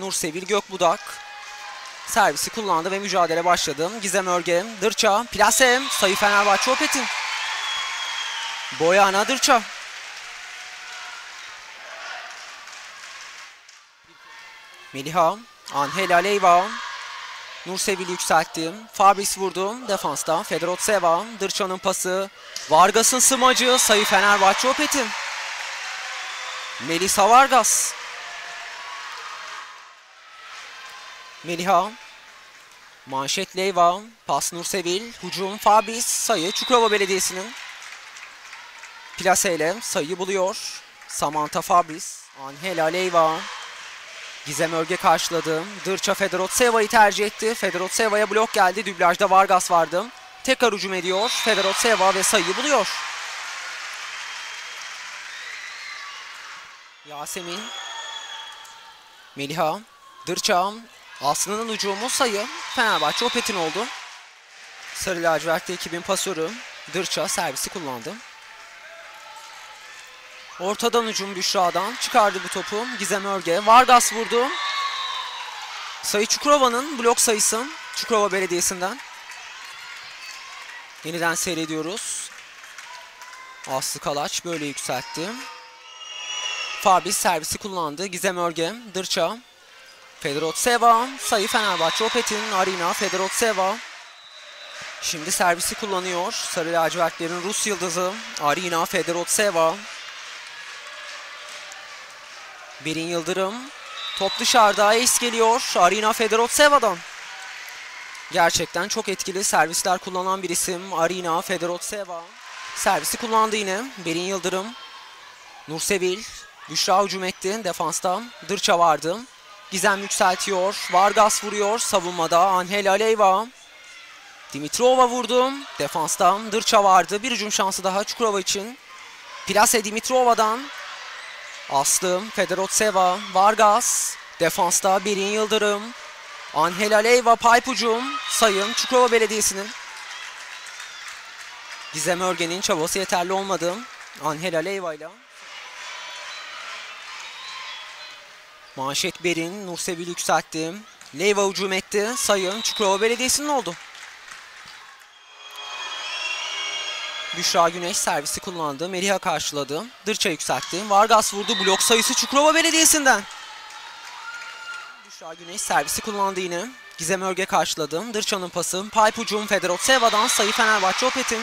Nursevil Gökbudak servisi kullandı ve mücadele başladı. Gizem Örge, Dırça, plase, sayı Fenerbahçe Opet'in. Boyana Dırça. Meliha, Angela Leyva, Nursevil yükseltti. Fabrice vurdu. Defansta Fedorotseva, Dırça'nın pası. Vargas'ın smacı, sayı Fenerbahçe Opet'in. Melisa Vargas. Meliha, manşet Leyva, pas Nursevil, hücum Fabrice, sayı Çukurova Belediyesi'nin. Plaseyle sayıyı buluyor. Samantha Fabrice, Angela Leyva. Gizem Örge karşıladı. Dırça Fedorotseva'yı tercih etti. Fedorotseva'ya blok geldi. Dublajda Vargas vardı. Tekrar hücum ediyor. Fedorotseva ve sayıyı buluyor. Yasemin. Meliha. Dırça. Aslı'nın hücumu sayı. Fenerbahçe Opet'in oldu. Sarı lacivertli ekibin pasörü. Dırça servisi kullandı. Ortadan hücum Büşra'dan. Çıkardı bu topu. Gizem Örge. Vargas vurdu. Sayı Çukurova'nın blok sayısı. Çukurova Belediyesi'nden. Yeniden seyrediyoruz. Aslı Kalaç böyle yükseltti. Fabrice servisi kullandı. Gizem Örge. Dırça. Fedorotseva. Sayı Fenerbahçe Opet'in. Arina Fedorotseva. Şimdi servisi kullanıyor. Sarı lacivertlerin Rus yıldızı. Arina Fedorotseva. Berin Yıldırım. Top dışarıda. Ace geliyor. Arina Fedorotseva'dan. Gerçekten çok etkili servisler kullanan bir isim. Arina Fedorotseva. Servisi kullandı yine. Berin Yıldırım. Nursevil. Büşra hücum etti. Defansta Dırça vardı. Gizem yükseltiyor. Vargas vuruyor. Savunmada Angela Leyva. Dimitrova vurdu. Defansta Dırça vardı. Bir hücum şansı daha Çukurova için. Plase Dimitrova'dan. Aslı, Fedorotseva, Vargas. Defansta Berin Yıldırım. Angela Leyva pipe hücum. Sayın Çukurova Belediyesi'nin. Gizem Örge'nin çabası yeterli olmadı. Angela Leyva ile. Manşet Berin, Nursevil yükseltti. Leyva hücum etti. Sayın Çukurova Belediyesi'nin oldu. Büşra Güneş servisi kullandı. Meliha karşıladı. Dırça yükseltti. Vargas vurdu. Blok sayısı Çukurova Belediyesi'nden. Büşra Güneş servisi kullandı yine. Gizem Örge karşıladı. Dırça'nın pası. Pipe hücum Fedorotseva'dan sayı Fenerbahçe Opet'in.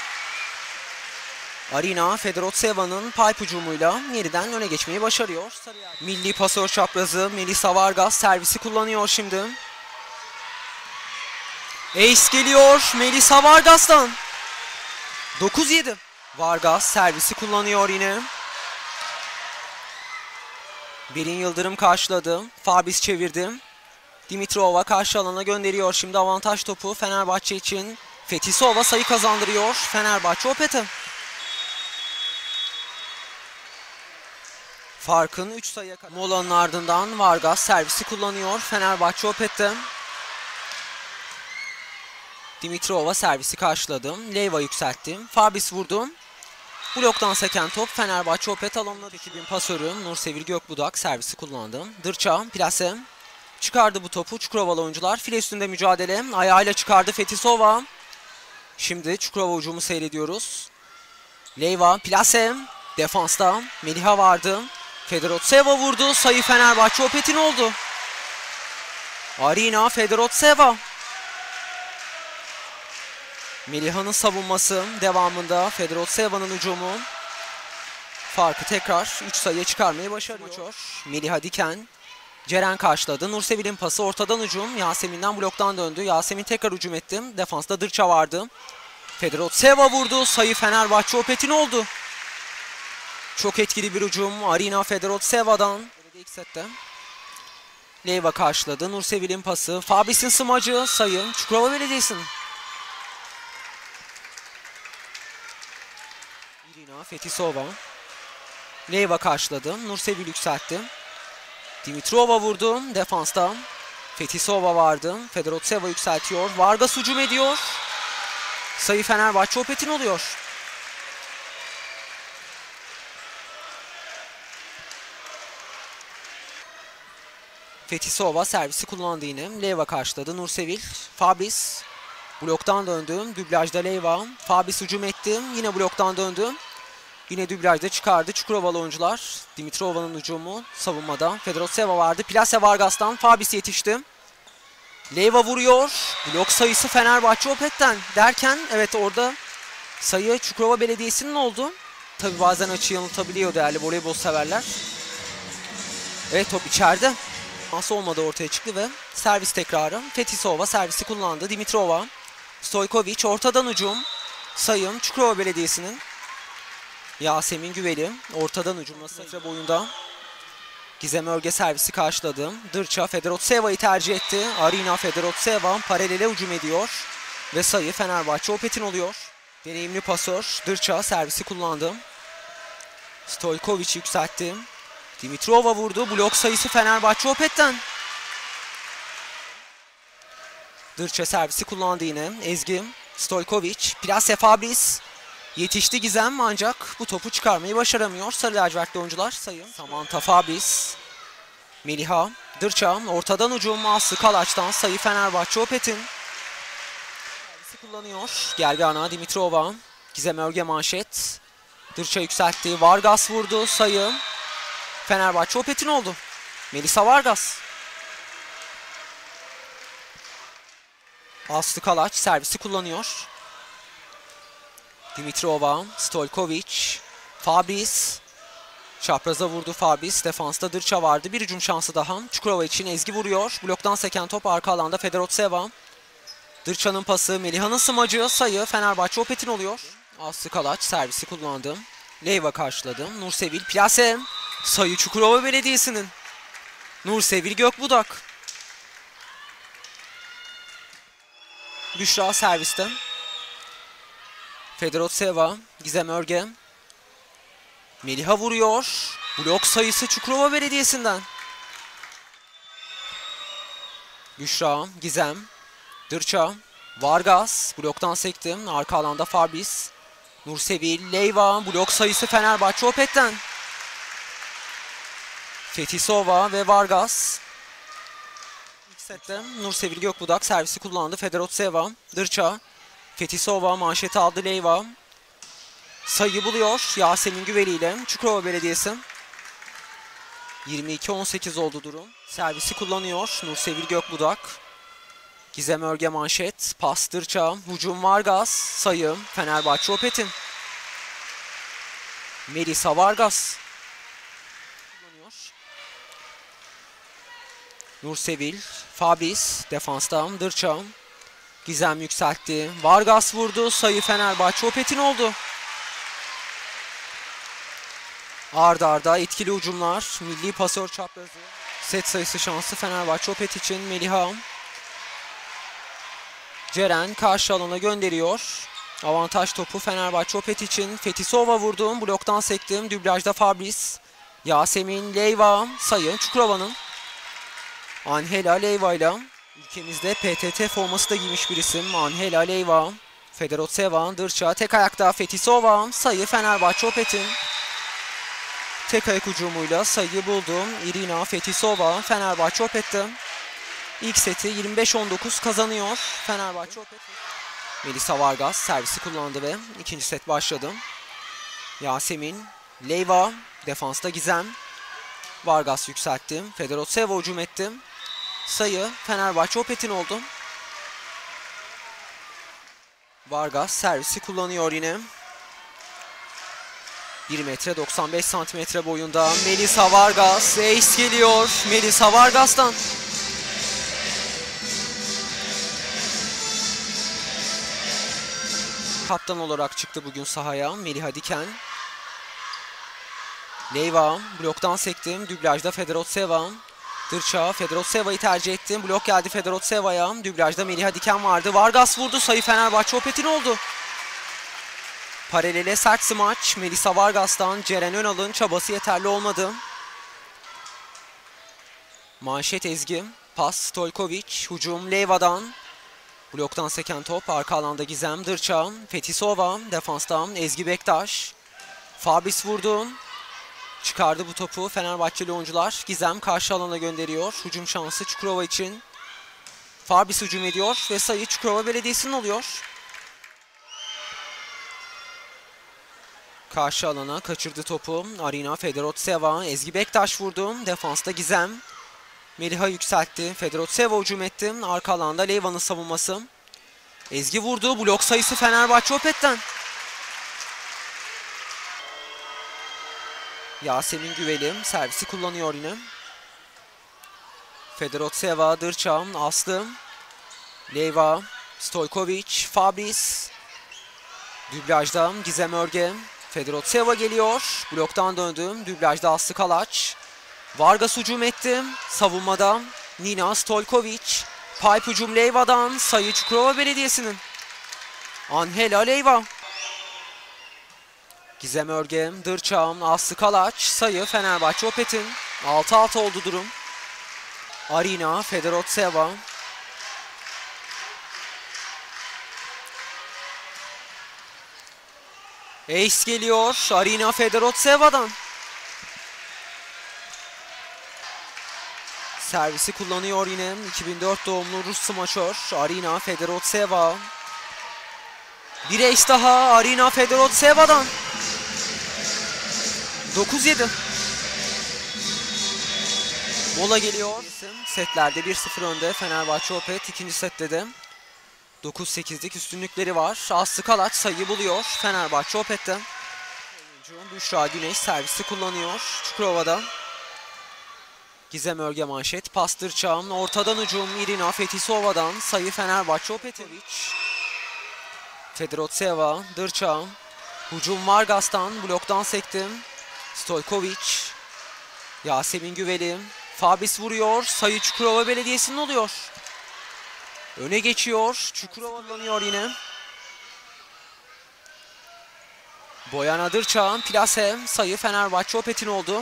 Arina Fedorotseva'nın pipe hücumuyla yeniden öne geçmeyi başarıyor. Milli pasör çaprazı Melisa Vargas servisi kullanıyor şimdi. Ace geliyor Melisa Vargas'tan. 9-7. Vargas servisi kullanıyor yine. Berin Yıldırım karşıladı. Fabrice çevirdi. Dimitrova karşı alana gönderiyor. Şimdi avantaj topu Fenerbahçe için. Fetisova sayı kazandırıyor. Fenerbahçe Opet'e. Farkın 3 sayıya kadar. Molanın ardından Vargas servisi kullanıyor. Fenerbahçe Opet'te. Dimitrova servisi karşıladı. Leyva yükseltti. Fabrice vurdu. Bloktan seken top Fenerbahçe Opet alanına. Ekibin pasörü Nursevil Gökbudak servisi kullandı. Dırça, plase. Çıkardı bu topu. Çukurovalı oyuncular. File üstünde mücadele. Ayağıyla çıkardı Fetisova. Şimdi Çukurova hücumu seyrediyoruz. Leyva, plase. Defansta Meliha vardı. Fedorotseva vurdu. Sayı Fenerbahçe Opet'in oldu. Arina Fedorotseva. Meliha'nın savunması devamında Fedorotseva'nın hücumu. Farkı tekrar 3 sayıya çıkarmayı başarıyor. Meliha Diken. Ceren karşıladı. Nursevil'in pası ortadan hücum. Yasemin'den bloktan döndü. Yasemin tekrar hücum etti. Defansta Dırça vardı. Fedorotseva vurdu. Sayı Fenerbahçe Opet'in oldu. Çok etkili bir hücum. Arina Fedorotseva'dan. İlk sette. Leyva karşıladı. Nursevil'in pası. Fabrice'in smacı. Sayı Çukurova Belediyesi'nin. Irina Fetisova. Leyva karşıladı. Nursevil yükseltti. Dimitrova vurdu. Defansta Fetisova vardı. Fedorotseva yükseltiyor. Vargas hücum ediyor. Sayı Fenerbahçe Opet'in oluyor. Fetisova servisi kullandı yine. Leyva karşıladı. Nursevil. Fabris. Bloktan döndüm. Dublajda Leyva. Fabris hücum etti. Yine bloktan döndüm. Yine dublajda çıkardı. Çukurovalı oyuncular. Dimitrova'nın hücumu savunmada. Fedorovtseva vardı. Plase Vargas'tan Fabris yetişti. Leyva vuruyor. Blok sayısı Fenerbahçe Opet'ten derken evet orada sayı Çukurova Belediyesi'nin oldu. Tabi bazen açı yanıltabiliyor değerli voleybol severler. Evet top içeride. Nasıl olmadı ortaya çıktı ve servis tekrarı. Fetisova servisi kullandı. Dimitrova. Stojkovic ortadan hücum. Sayım Çukurova Belediyesi'nin. Yasemin Güveli ortadan hücumla metre boyunda. Gizem Örge servisi karşıladı. Dırça Fedorovtseva'yı tercih etti. Arina Fedorovtseva paralele hücum ediyor. Ve sayı Fenerbahçe Opet'in oluyor. Deneyimli pasör Dırça servisi kullandı. Stojkovic yükseltti. Dimitrova vurdu. Blok sayısı Fenerbahçe Opet'ten. Dırça servisi kullandı yine. Ezgi, Stojkovic, Plase Fabris. Yetişti Gizem ancak bu topu çıkarmayı başaramıyor. Sarı lacivertli oyuncular sayı. Samantha Fabris. Meliha. Dırça. Ortadan hücum. Aslı Kalaç'tan sayı Fenerbahçe Opet'in. Servisi kullanıyor. Gelgana Dimitrova. Gizem Örge manşet. Dırça yükseltti. Vargas vurdu. Sayı Fenerbahçe Opet'in oldu. Melisa Vargas. Aslı Kalaç servisi kullanıyor. Dimitrova, Stojkovic, Fabris. Çapraza vurdu Fabris. Defansta Dırça vardı. Bir hücum şansı daha. Çukurova için Ezgi vuruyor. Bloktan seken top arka alanda Fedorovtseva. Dırça'nın pası, Meliha'nın smacı. Sayı Fenerbahçe Opet'in oluyor. Aslı Kalaç servisi kullandı. Leyva karşıladı. Nursevil, Plase. Sayı Çukurova Belediyesi'nin. Nursevil Gökbudak. Büşra serviste. Fedorovtseva, Gizem Örge. Meliha vuruyor. Blok sayısı Çukurova Belediyesi'nden. Büşra, Gizem, Dırça, Vargas. Bloktan sekti. Arka alanda Fabris. Nursevil, Leyva. Blok sayısı Fenerbahçe Opet'ten. Fetisova ve Vargas. İlk sette Nursevil Gökbudak servisi kullandı. Fedorovtseva, Dırça. Fetisova manşeti aldı Leyva. Sayı buluyor Yasemin Güveli ile Çukurova Belediyesi. 22-18 oldu durum. Servisi kullanıyor Nursevil Gökbudak. Gizem Örge manşet. Pas Dırça. Hücum Vargas. Sayı Fenerbahçe Opet'in. Melisa Vargas. Nursevil. Fabris. Defanstan Dırça. Gizem yükseltti. Vargas vurdu. Sayı Fenerbahçe Opet'in oldu. Arda arda etkili hücumlar. Milli pasör çaprazı. Set sayısı şansı Fenerbahçe Opet için. Meliha. Ceren karşı alana gönderiyor. Avantaj topu Fenerbahçe Opet için. Fetisova vurdu. Bloktan sektim. Dublajda Fabris. Yasemin Leyva. Sayı Çukurova'nın. Angela Leyva ile ülkemizde PTT forması da giymiş bir isim. Angela Leyva. Fedorovtseva, Dırça tek ayakta. Fetisova. Sayı Fenerbahçe Opet'in. Tek ayak hücumuyla sayıyı buldu. Irina Fetisova Fenerbahçe Opet'te. İlk seti 25-19 kazanıyor Fenerbahçe Opet. Melisa Vargas servisi kullandı ve ikinci set başladı. Yasemin, Leyva, defansta Gizem. Vargas yükseltti. Fedorovtseva hücum etti. Sayı Fenerbahçe Opet'in oldu. Vargas servisi kullanıyor yine. 1 metre 95 santimetre boyunda Melisa Vargas. Ace geliyor Melisa Vargas'tan. Kaptan olarak çıktı bugün sahaya Meliha Diken. Leyva bloktan sektim. Dublajda Fedorovtseva. Dırça Fedorovtseva'yı tercih etti. Blok geldi Fedorovtseva'ya. Dublajda Meliha Diken vardı. Vargas vurdu. Sayı Fenerbahçe Opet'in oldu. Paralele sert smaç. Melisa Vargas'tan Ceren Önal'ın çabası yeterli olmadı. Manşet Ezgi. Pas Stojkovic. Hücum Leyva'dan. Bloktan seken top. Arka alanda Gizem Dırça. Fetisova. Defanstan Ezgi Bektaş. Fabris vurdu. çıkardı bu topu Fenerbahçeli oyuncular. Gizem karşı alana gönderiyor. Hücum şansı Çukurova için. Fabis hücum ediyor ve sayı Çukurova Belediyesi'nin oluyor. Karşı alana kaçırdı topu. Arina Fedorovtseva. Ezgi Bektaş vurdu. Defansta Gizem. Meliha yükseltti. Fedorovtseva hücum etti. Arka alanda Leyva'nın savunması. Ezgi vurdu. Blok sayısı Fenerbahçe Opet'ten. Yasemin Güveli servisi kullanıyor yine. Fedorovtseva, Dırça, Aslı, Leyva, Stojkovic, Fabris. Dublajda Gizem Örge. Fedorovtseva geliyor. Bloktan döndü. Dublajda Aslı Kalaç. Vargas hücum etti. Savunmada Nina Stojkovic. Pipe hücum Leyva'dan. Sayı Çukurova Belediyesi'nin. Angela Leyva. Gizem Örge, Dırça, Aslı Kalaç. Sayı Fenerbahçe Opet'in. 6-6 oldu durum. Arina Fedorovtseva. Ace geliyor. Arina Fedorovtseva'dan. Servisi kullanıyor yine. 2004 doğumlu Rus smaçör Arina Fedorovtseva. Bir ace daha Arina Fedorovtseva'dan. 9-7. Mola geliyor. Setlerde 1-0 önde Fenerbahçe Opet. İkinci sette de 9-8'lik üstünlükleri var. Aslı Kalaç sayı buluyor Fenerbahçe Opet'te. Oyuncu Büşra Güneş servisi kullanıyor Çukurova'da. Gizem Örge manşet. Pastırçağ'ın ortadan hücum Irina Fetisova'dan. Sayı Fenerbahçe Opet'in. Fedorovtseva, Dırça. Hücum Vargas'tan. Bloktan sektim. Stojkovic. Yasemin Güveli. Fabis vuruyor. Sayı Çukurova Belediyesi'nin oluyor. Öne geçiyor. Çukurova kullanıyor yine. Boyana Dırça. Plase. Sayı Fenerbahçe Opet'in oldu.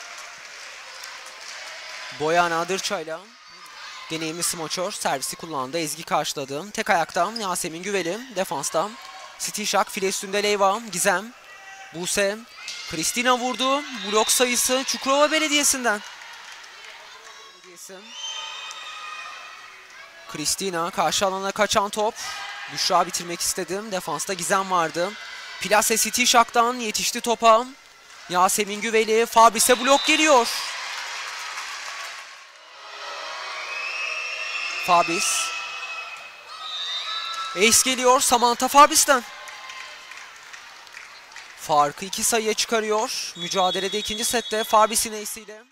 Boyana Dırça'yla deneyimli smaçör servisi kullandı. Ezgi karşıladı. Tek ayakta Yasemin Güveli. Defansta Stişak. File üstünde Leyva. Gizem. Buse. Kristina vurdu. Blok sayısı Çukurova Belediyesi'nden. Kristina karşı alana kaçan top. Büşra bitirmek istedim. Defansta Gizem vardı. Plase Stişak'tan yetişti topa. Yasemin Güveli. Fabris'e blok geliyor. Fabris. Ace geliyor Samantha Fabris'ten. Farkı 2 sayıya çıkarıyor. Mücadelede ikinci sette Fabris'in ace'iyle.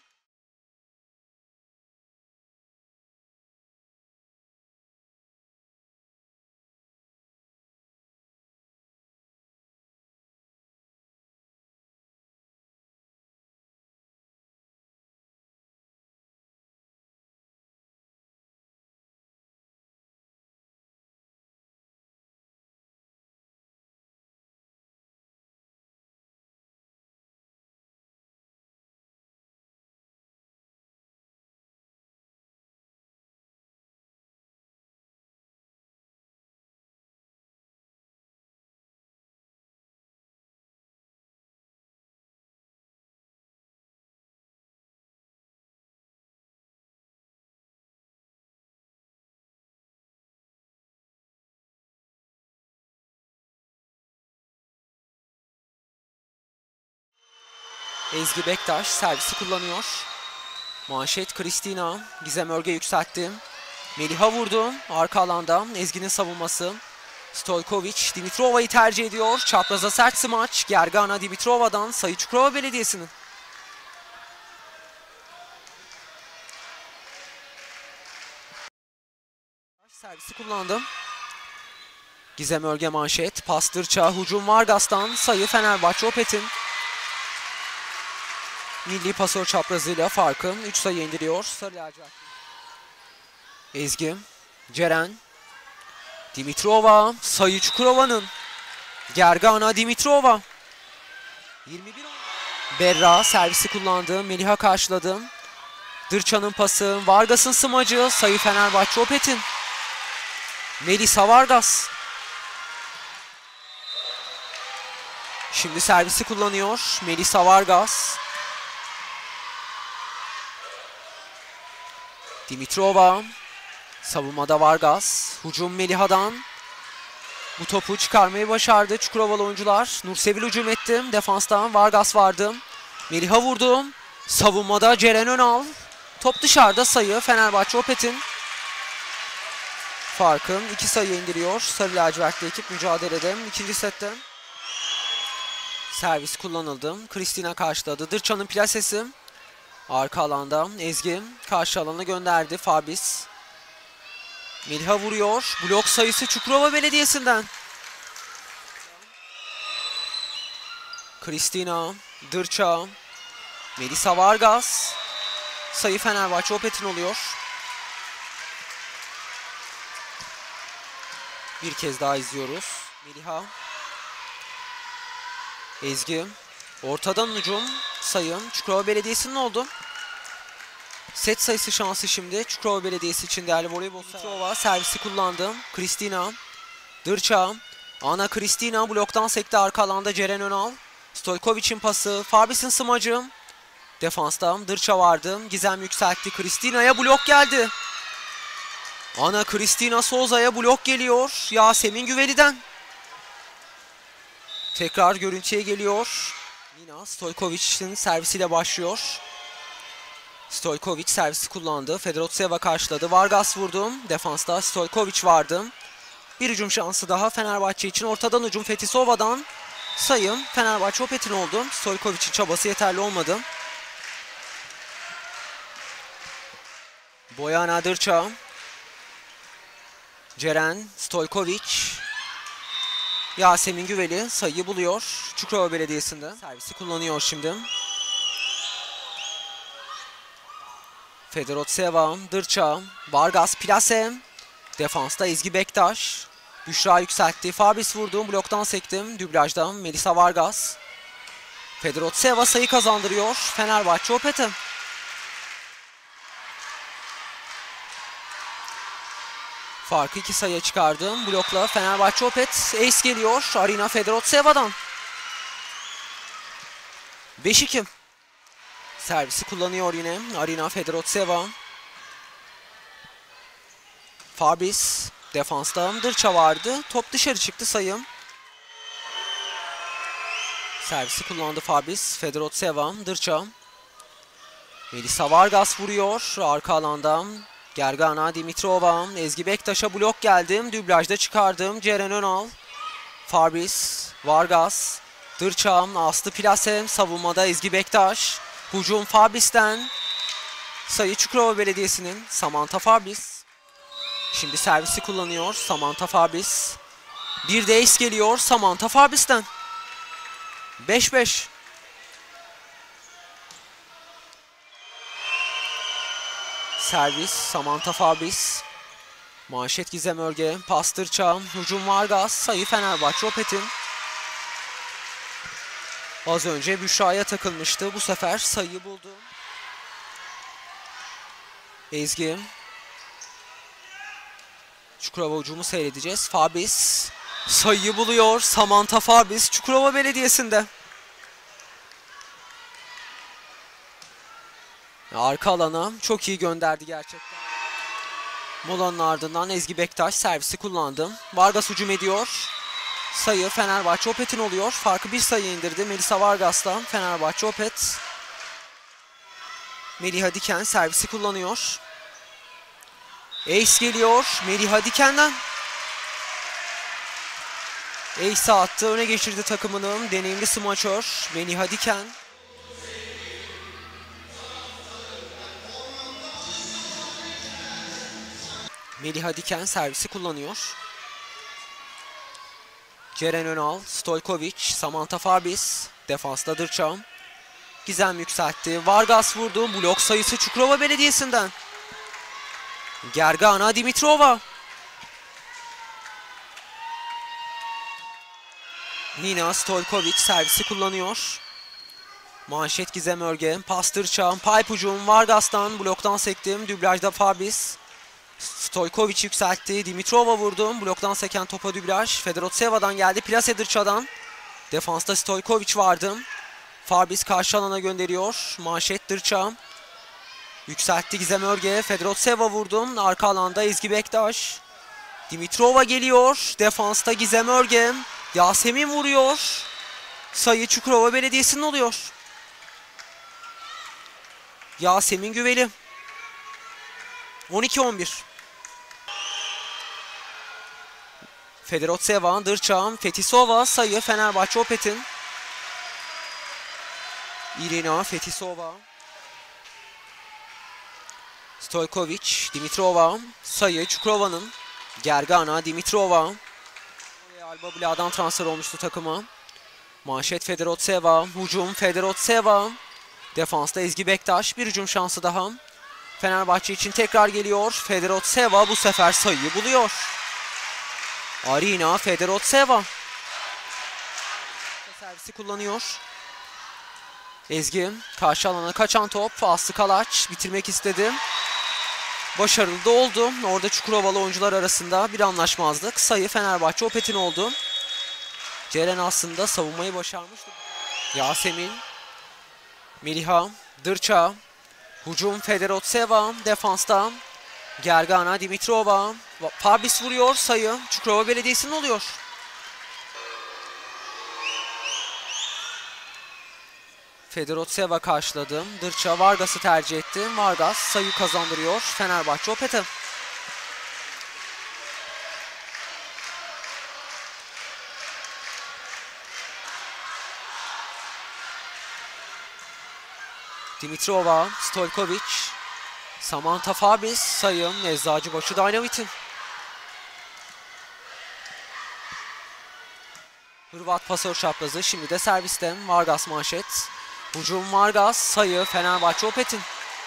Ezgi Bektaş servisi kullanıyor. Manşet Kristina. Gizem Örge yükseltti. Meliha vurdu. Arka alanda Ezgi'nin savunması. Stojkovic Dimitrova'yı tercih ediyor. Çapraza sert smaç. Gergana Dimitrova'dan. Sayı Çukurova Belediyesi'nin. Servisi kullandı. Gizem Örge manşet. Pastırça hücum Vargas'tan. Sayı Fenerbahçe Opet'in. Milli pasör çaprazıyla farkı 3 sayı indiriyor. Sarı lacivert. Ezgi. Ceren. Dimitrova. Sayı Çukurova'nın. Gergana Dimitrova. 21. Berra servisi kullandı. Meliha karşıladı. Dırça'nın pası. Vargas'ın smacı. Sayı Fenerbahçe Opet'in. Melisa Vargas. Şimdi servisi kullanıyor. Melisa Vargas. Dimitrova. Savunmada Vargas. Hücum Meliha'dan. Bu topu çıkarmayı başardı Çukurovalı oyuncular. Nursevil hücum etti. Defanstan Vargas vardı. Meliha vurdu. Savunmada Ceren Önal. Top dışarıda, sayı Fenerbahçe Opet'in. Farkın 2 sayı indiriyor sarı lacivertli ekip mücadelede. İkinci sette servis kullanıldı. Kristina karşıladı. Dırçan'ın plasesi. Arka alanda Ezgi karşı alana gönderdi. Fabis. Meliha vuruyor. Blok sayısı Çukurova Belediyesi'nden. Kristina, Dırça, Melisa Vargas. Sayı Fenerbahçe Opet'in oluyor. Bir kez daha izliyoruz. Meliha. Ezgi. Ortadan hücum. Sayın Çukurova Belediyesi'nin oldu. Set sayısı şansı şimdi Çukurova Belediyesi için değerli voleybol. Dimitrova servisi kullandı. Kristina. Dırça. Ana Kristina bloktan sekti, arka alanda Ceren Önal. Stojkovic'in pası. Fabis'in smacı. Defansta Dırça vardı. Gizem yükseltti. Kristina'ya blok geldi. Ana Kristina Souza'ya blok geliyor. Yasemin Güveli'den. Tekrar görüntüye geliyor. Nina Stojkovic'in servisiyle başlıyor. Stojkovic servisi kullandı. Fedorovtseva karşıladı. Vargas vurdu. Defansta Stojkovic vardı. Bir hücum şansı daha Fenerbahçe için. Ortadan hücum Fetisova'dan. Sayım Fenerbahçe Opet'in oldu. Stojkovic'in çabası yeterli olmadı. Boyana Dırça. Ceren Stojkovic. Yasemin Güveli sayıyı buluyor. Çukurova Belediyesi'nde. Servisi kullanıyor şimdi. Fedorovtseva, Dırça, Vargas plase. Defansta Ezgi Bektaş. Büşra yükseltti. Fabis vurdu. Bloktan sektim. Dublajdan Melisa Vargas. Fedorovtseva sayı kazandırıyor Fenerbahçe Opet'e. Farkı 2 sayıya çıkardı. Blokla Fenerbahçe Opet. Ace geliyor Arina Fedorovtseva'dan. 5-2. Servisi kullanıyor yine Arina Fedorovtseva. Fabis. Defansta Dırça vardı. Top dışarı çıktı, sayım. Servisi kullandı Fabis. Fedorovtseva. Dırça. Melisa Vargas vuruyor. Arka alandan Gergana Dimitrova. Ezgi Bektaş'a blok geldim. Dublajda çıkardım. Ceren Önal. Fabis. Vargas. Dırça. Aslı plase. Savunmada Ezgi Bektaş. Hücum Fabis'ten. Sayı Çukurova Belediyesi'nin. Samantha Fabis. Şimdi servisi kullanıyor Samantha Fabis. Bir de ace geliyor Samantha Fabis'ten. 5-5. Servis Samantha Fabis. Manşet Gizem Örge. Pas Dırça. Hücum Vargas. Sayı Fenerbahçe Opet'in. Az önce Büşra'ya takılmıştı. Bu sefer sayıyı buldu. Ezgi. Çukurova hücumu seyredeceğiz. Fabis. Sayıyı buluyor. Samantha Fabis Çukurova Belediyesi'nde. Arka alana çok iyi gönderdi gerçekten. Molanın ardından Ezgi Bektaş servisi kullandı. Vargas hücum ediyor. Sayı Fenerbahçe Opet'in oluyor. Farkı 1 sayı indirdi Melisa Vargas'tan Fenerbahçe Opet. Meliha Diken servisi kullanıyor. Ace geliyor Meliha Diken'den. Ace'i attı. Öne geçirdi takımının deneyimli smaçör Meliha Diken. Meliha Diken servisi kullanıyor. Ceren Önal, Stojkovic, Samantha Fabis. Defansta Dırça. Gizem yükseltti. Vargas vurdu. Blok sayısı Çukurova Belediyesi'nden. Gergana Dimitrova. Nina Stojkovic servisi kullanıyor. Manşet Gizem Örge. Pas Dırça. Pipe hücum Vargas'tan. Bloktan sektim. Dublajda Fabis. Stojkovic yükseltti. Dimitrova vurdu. Bloktan seken topa dublaj. Fedorovtseva'dan geldi. Plase Dırça'dan. Defansta Stojkovic vardı. Fabis karşı alana gönderiyor. Manşet Dırça. Yükseltti Gizem Örge. Fedorovtseva vurdu. Arka alanda Ezgi Bektaş. Dimitrova geliyor. Defansta Gizem Örge. Yasemin vuruyor. Sayı Çukurova Belediyesi'nin oluyor. Yasemin Güveli. 12-11. Fedorovtseva, Dırçam, Fetisova. Sayı Fenerbahçe Opet'in. Irina Fetisova. Stojkovic, Dimitrova. Sayı Çukurova'nın. Gergana, Dimitrova. Alba Bla'dan transfer olmuştu takıma. Manşet Fedorovtseva. Hücum Fedorovtseva. Defansta Ezgi Bektaş. Bir hücum şansı daha. Fenerbahçe için tekrar geliyor. Fedorovtseva bu sefer sayıyı buluyor. Arina Fedorovtseva. Servisi kullanıyor. Ezgi karşı alana kaçan top. Aslı Kalaç bitirmek istedi. Başarılı da oldu. Orada Çukurovalı oyuncular arasında bir anlaşmazlık. Sayı Fenerbahçe Opet'in oldu. Ceren aslında savunmayı başarmıştı. Yasemin. Meliha. Dırça. Hücum Fedorovtseva. Defansta Gergana, Dimitrova. Fabis vuruyor. Sayı Çukurova Belediyesi'nin oluyor. Fedorovtseva karşıladı. Dırça Vargas'ı tercih etti. Vargas sayı kazandırıyor Fenerbahçe Opet'e. Dimitrova, Stojkovic, Samantha Fabis, sayı Eczacıbaşı Dynamit'in. Hırvat pasör çaprazı şimdi de serviste. Vargas manşet. Hücum Vargas, sayı Fenerbahçe Opet'in.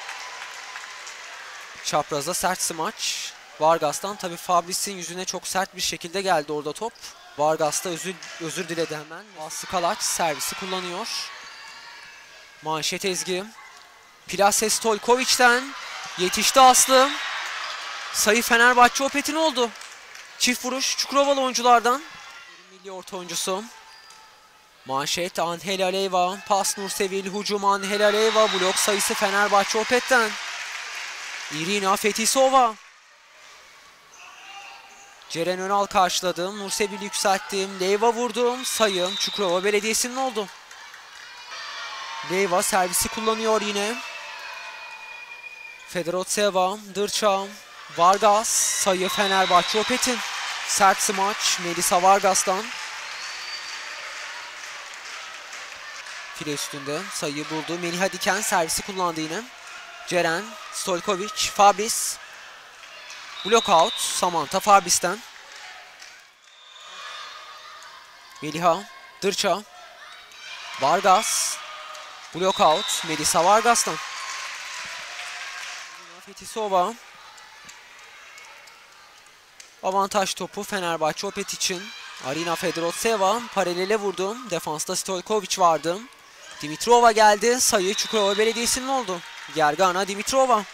Çaprazda sert smaç. Vargas'tan tabii Fabris'in yüzüne çok sert bir şekilde geldi orada top. Vargas da özür diledi hemen. Aslı Kalaç servisi kullanıyor. Manşet Ezgi. Plase Stojkovic'ten yetişti Aslı. Sayı Fenerbahçe Opet'in oldu. Çift vuruş Çukurovalı oyunculardan. Milli orta oyuncusu. Manşet Angel Aleyva. Pas Nursevil. Hücum Angel Aleyva. Blok sayısı Fenerbahçe Opet'ten. Irina Fetisova. Ceren Önal karşıladı. Nursevil yükselttim. Leyva vurdum. Sayı Çukurova Belediyesi'nin oldu. Leyva servisi kullanıyor yine. Fedorovtseva, Dırça, Vargas, sayı Fenerbahçe Opet'in. Sert smaç Melisa Vargas'tan. File üstünde sayıyı buldu. Meliha Diken servisi kullandı yine. Ceren, Stojkovic, Fabis. Blockout Samantha Fabis'ten. Meliha, Dırça, Vargas. Blockout Melisa Vargas'tan. Fetisova. Avantaj topu Fenerbahçe Opet için. Arina Fedorovtseva paralele vurdu. Defansta Stojkovic vardı. Dimitrova geldi. Sayı Çukurova Belediyesi'nin oldu. Gergana Dimitrova.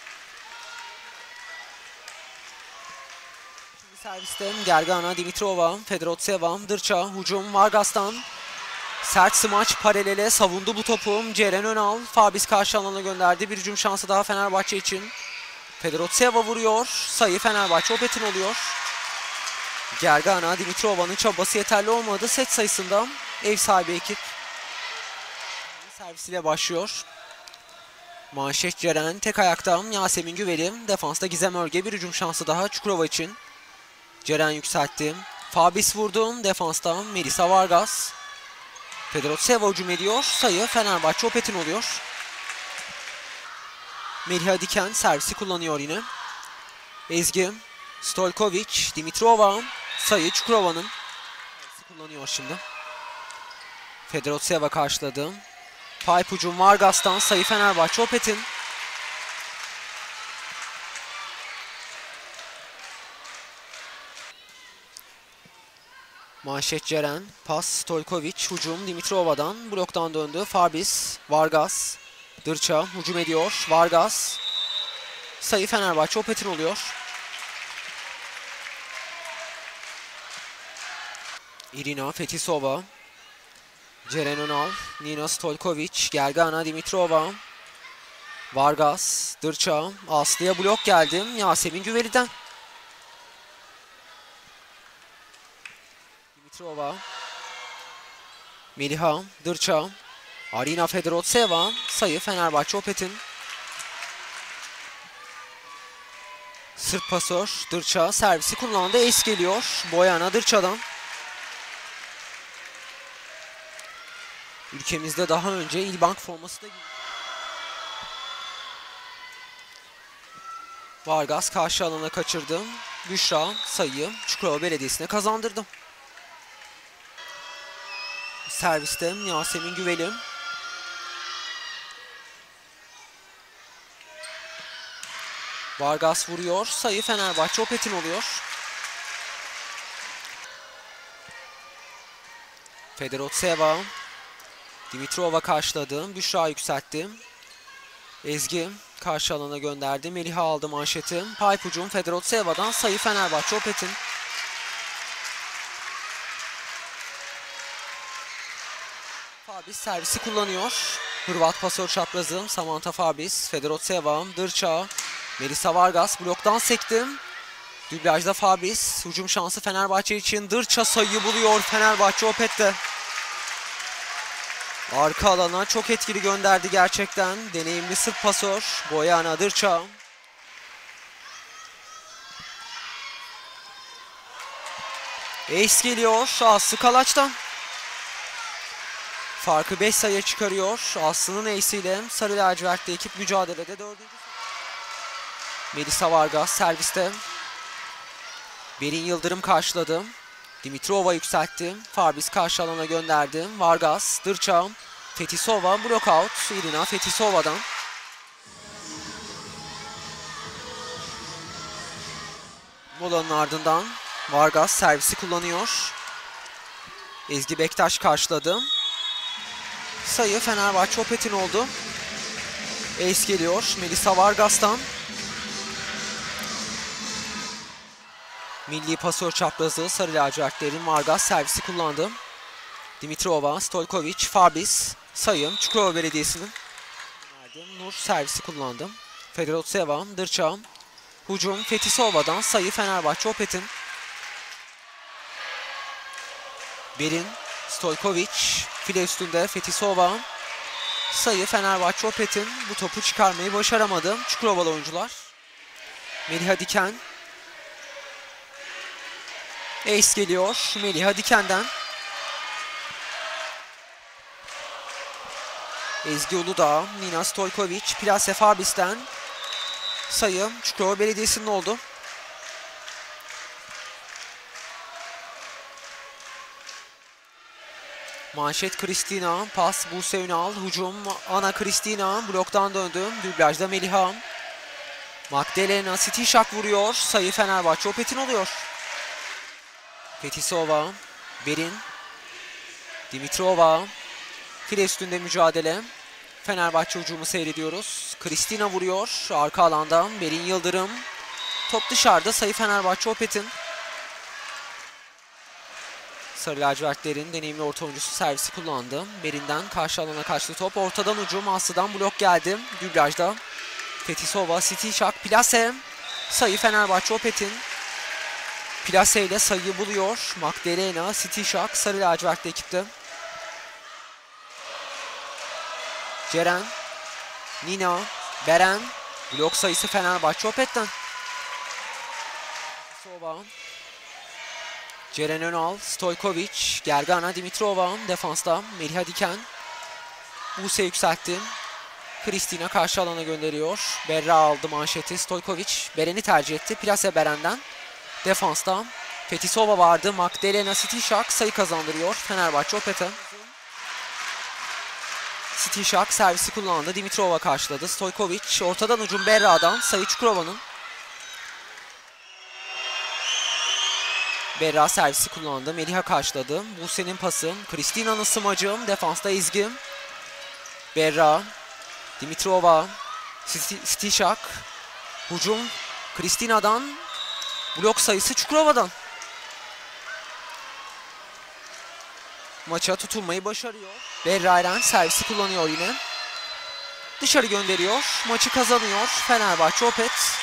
Şimdi serviste Gergana Dimitrova. Fedorovtseva. Dırça. Hücum Vargas'tan. Sert smaç paralele savundu bu topu. Ceren Önal. Fabis karşı alana gönderdi. Bir hücum şansı daha Fenerbahçe için. Fedorovtseva vuruyor. Sayı Fenerbahçe Opet'in oluyor. Gergana Dimitrova'nın çabası yeterli olmadı. Set sayısında ev sahibi ekip servisiyle başlıyor. Manşet Ceren tek ayakta. Yasemin Güveli. Defansta Gizem Örge. Bir hücum şansı daha Çukurova için. Ceren yükseltti. Fabis vurdu. Defansta Melisa Vargas. Fedorovtseva hücum ediyor. Sayı Fenerbahçe Opet'in oluyor. Meliha Diken servisi kullanıyor yine. Ezgi, Stojkovic, Dimitrova. Sayı Çukurova'nın. Servisi kullanıyor şimdi. Fedorovtseva karşıladı. Pipe hücum Vargas'tan. Sayı Fenerbahçe Opet'in. Manşet Ceren. Pas Stojkovic. Hücum Dimitrova'dan. Bloktan döndü. Fabis. Vargas. Dırça hücum ediyor. Vargas. Sayı Fenerbahçe Opet'in oluyor. Irina Fetisova. Ceren Önal. Nina Stojkovic. Gergana Dimitrova. Vargas, Dırça, Aslı'ya blok geldi. Yasemin Güveli'den. Dimitrova, Meliha, Dırça, Arina Fedorotseva, sayı Fenerbahçe Opet'in. Sırp pasör, Dırça servisi kullandı. Ace geliyor. Boyana Dırça'dan. Ülkemizde daha önce İlbank forması da giydi. Vargas karşı alana kaçırdı. Büşra sayıyı Çukurova Belediyesi'ne kazandırdı. Serviste Yasemin Güveli. Vargas vuruyor. Sayı Fenerbahçe Opet'in oluyor. Fedorotseva. Dimitrova karşıladı. Büşra yükseltti. Ezgi karşı alana gönderdi. Meliha aldı manşeti. Pipe ucum Fedorotseva'dan, sayı Fenerbahçe Opet'in. Fabis servisi kullanıyor. Hırvat pasör çaprazı Samantha Fabis. Fedorotseva, Dırça, Melisa Vargas bloktan sekti. Dublajda Fabis. Hücum şansı Fenerbahçe için. Dırça sayıyı buluyor Fenerbahçe Opet'te. Arka alana çok etkili gönderdi gerçekten. Deneyimli Sırp pasör Boyana Dırça. Ace geliyor Aslı Kalaç'tan. Farkı 5 sayıya çıkarıyor. Aslı'nın ace'iyle Sarı Lacivert'te ekip mücadelede 4. Melisa Vargas serviste. Berin Yıldırım karşıladı. Dimitrova yükseltti. Fabis karşı alana gönderdi. Vargas, Dırça, Fetisova, blokout Irina Fetisova'dan. Molanın ardından Vargas servisi kullanıyor. Ezgi Bektaş karşıladı. Sayı Fenerbahçe Opet'in oldu. Ace geliyor Melisa Vargas'tan. Milli pasör çaprazı Sarı Lacivertlerin. Vargas servisi kullandı. Dimitrova, Stojkovic, Fabis, sayı Çukurova Belediyesi'nin. Nur servisi kullandı. Fedorotseva, Dırça, hücum Fetisova'dan, sayı Fenerbahçe Opet'in. Berin, Stojkovic, file üstünde Fetisova, sayı Fenerbahçe Opet'in. Bu topu çıkarmayı başaramadı Çukurovalı oyuncular. Meliha Diken. Ace geliyor Meliha Diken'den. Ezgi Uludağ, Nina Stojkovic, Plase Fabis'ten, sayı Çukurova Belediyesi'nin oldu. Manşet Kristina, pas Buse Ünal, hücum Ana Kristina, bloktan döndü. Dublajda Meliha. Magdalena Stişak vuruyor. Sayı Fenerbahçe Opet'in oluyor. Fetisova, Berin, Dimitrova, file üstünde mücadele. Fenerbahçe hücumu seyrediyoruz. Kristina vuruyor. Arka alandan Berin Yıldırım. Top dışarıda, sayı Fenerbahçe Opet'in. Sarı lacivertlerin deneyimli orta oyuncusu servisi kullandı. Berin'den karşı alana kaçtı top. Ortadan hücum, Aslı'dan blok geldi. Dublajda Fetisova, Stişak, Plase. Sayı Fenerbahçe Opet'in. Plase ile sayıyı buluyor. Magdalena, Stişak, Sarı lacivertli ekipte. Ceren, Nina, Beren. Blok sayısı Fenerbahçe Opet'ten. Sova, Ceren Önal, Stojkovic, Gergana Dimitrova defansta. Meliha Diken. Buse yükseltti. Kristina karşı alana gönderiyor. Berra aldı manşeti. Stojkovic Beren'i tercih etti. Plase Beren'den. Defansta Fetisova vardı. Magdalena Stişak sayı kazandırıyor Fenerbahçe Opet'e. Stişak servisi kullandı. Dimitrova karşıladı. Stojkovic ortadan hücum Berra'dan, sayı Çukurova'nın. Berra servisi kullandı. Meliha karşıladı. Buse'nin pası. Kristina'nın smacı. Defansta Ezgi. Berra. Dimitrova. Stişak. Hücum Kristina'dan. Blok sayısı Çukurova'dan. Maça tutunmayı başarıyor. Berra Eren servisi kullanıyor yine. dışarı gönderiyor. Maçı kazanıyor Fenerbahçe Opet.